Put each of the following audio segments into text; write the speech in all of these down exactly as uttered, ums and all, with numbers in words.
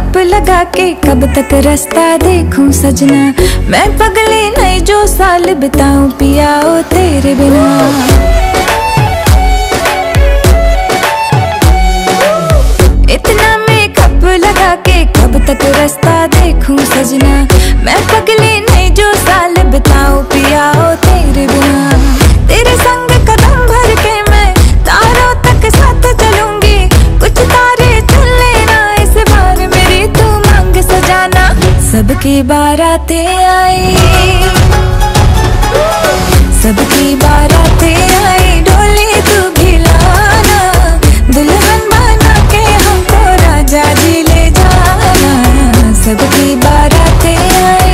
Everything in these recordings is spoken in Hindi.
कप लगा के कब तक रास्ता देखूं सजना, मैं पगली नहीं जो साल बिताऊं पिया ओ तेरे बिना। इतना मैं कप लगा के कब तक रास्ता देखूं सजना, मैं पगली नहीं जो साल बिताऊं पिया ओ तेरे बिना। तेरे संग कदम भर के मैं तारों तक साथ चलूंगी, कुछ तारे चुन लेना इस बार मेरी तू मांग सजाना। सबकी बारातें आई, सबकी बारातें आई, डोली तू भी लाना, दुल्हन बना के हमको राजा जी ले जाना। सबकी बारातें आई।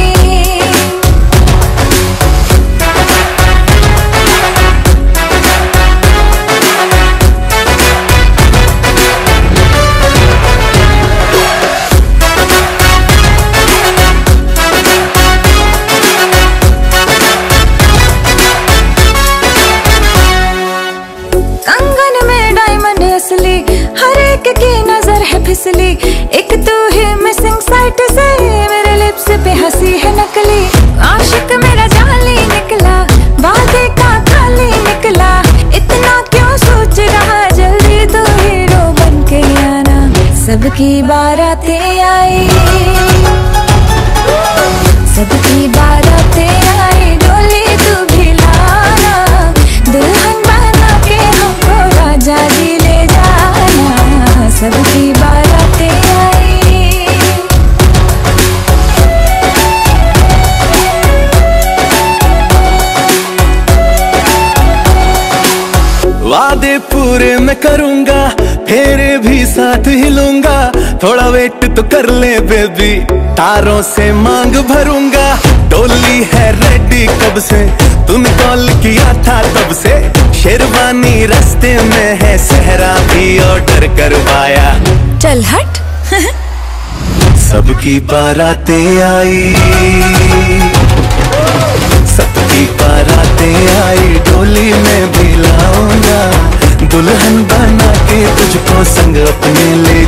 हर एक की नजर है फिसली, एक तू ही मिसिंग साइट से मेरे लिप्स पे हंसी है नकली। आशिक मेरा जाली निकला, वादे का खाली निकला, इतना क्यों सोच रहा, जल्दी तो हीरो बन के आना। सबकी बारातें आई, सबकी बारातें आई, डोली तू भी लाना, दुल्हन बना के हमको राजा जी ले जाना। सबकी बारातें आई। वादे पूरे मैं करूंगा, फेरे भी साथ हिलूंगा, थोड़ा वेट तो कर ले बेबी, तारों से मांग भरूंगा। डोली है रेडी कब से, तूने कॉल किया था तब से, शेरवानी रास्ते में है, सहरा भी ऑर्डर करवाया। चल हट। सबकी बारातें आई, सबकी बारातें आई, डोली में भी लाऊंगा, दुल्हन बना के तुझको संग अपने ले